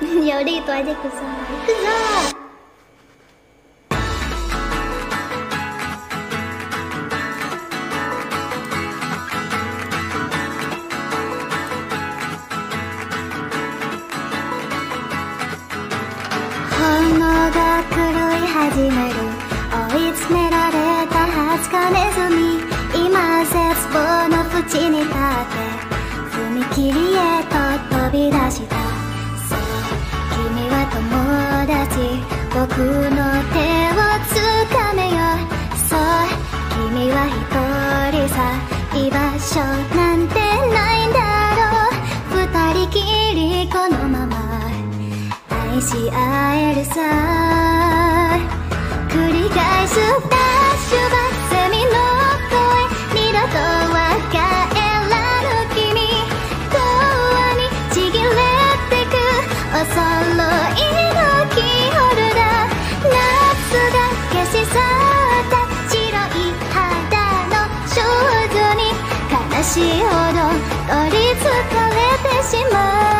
Yaudah itu aja Kuza. Kuza. 始める追い詰められた20日ネズミ今絶望の淵に立って踏切へと飛び出したそう君は友達僕の手を掴めよそう君は一人さ居場所なんてないんだろう二人きりこのまま愛し合えるさ繰り返すダッシュバッセミの声二度とは帰らぬ君永遠にちぎれてくお揃いのキーホルダー夏が消し去った白い肌の少女に悲しいほど取りつかれてしまう